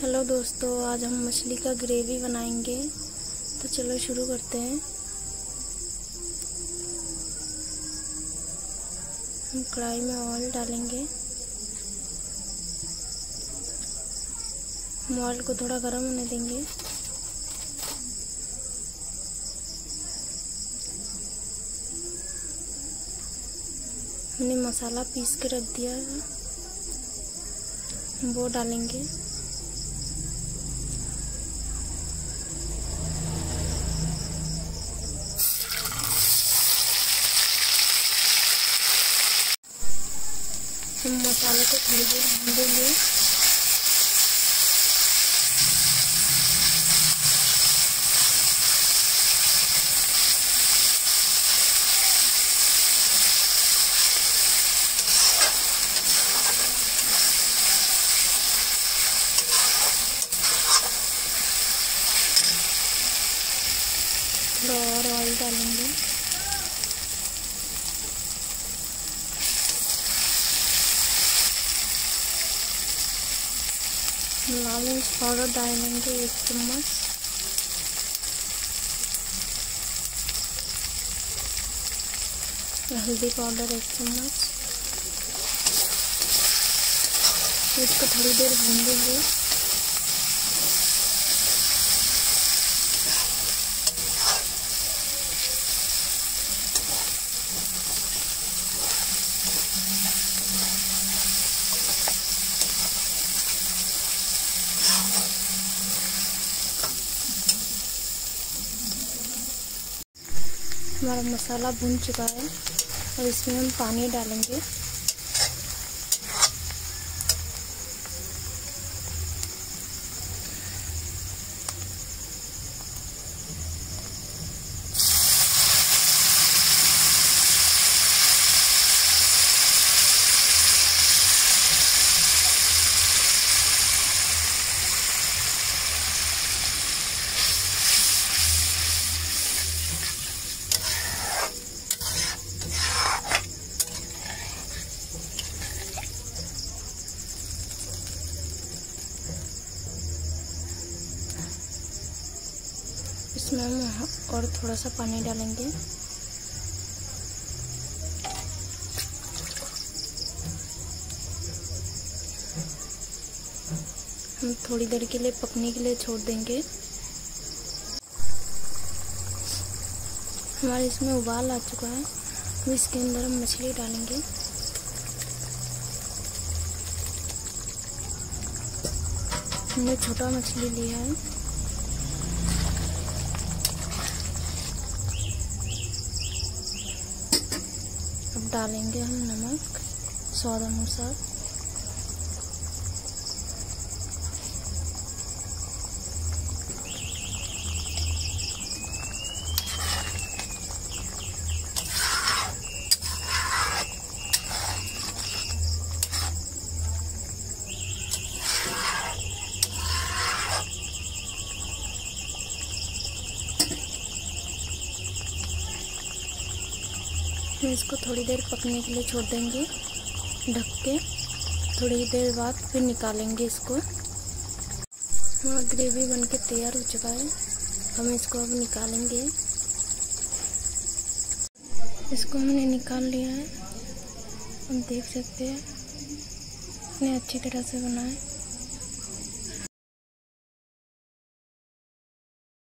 Hello दोस्तों, आज हम मछली का ग्रेवी बनाएंगे। तो चलो शुरू करते हैं। हम कढ़ाई में ऑयल डालेंगे। हम ऑयल को थोड़ा गर्म होने देंगे। हमने मसाला पीस के रख दिया है, वो डालेंगे। हम मसाले को थोड़ी देर भून देंगे। थोड़ा और ऑयल डालेंगे। लाल मिर्च पाउडर डालेंगे 1 चम्मच। हल्दी पाउडर 1 चम्मच। इसको थोड़ी देर भून देंगे। हमारा मसाला भून चुका है और इसमें हम पानी डालेंगे। इसमें हम और थोड़ा सा पानी डालेंगे। हम थोड़ी देर के लिए पकने के लिए छोड़ देंगे। हमारे इसमें उबाल आ चुका है। अब इसके अंदर हम मछली डालेंगे। हमने छोटा मछली लिया है। अब डालेंगे हम नमक स्वाद अनुसार। इसको थोड़ी देर पकने के लिए छोड़ देंगे ढक के। थोड़ी देर बाद फिर निकालेंगे इसको। हमारा ग्रेवी बनके तैयार हो चुका है। हम इसको अब निकालेंगे। इसको हमने निकाल लिया है। हम देख सकते हैं कितने अच्छी तरह से बना है।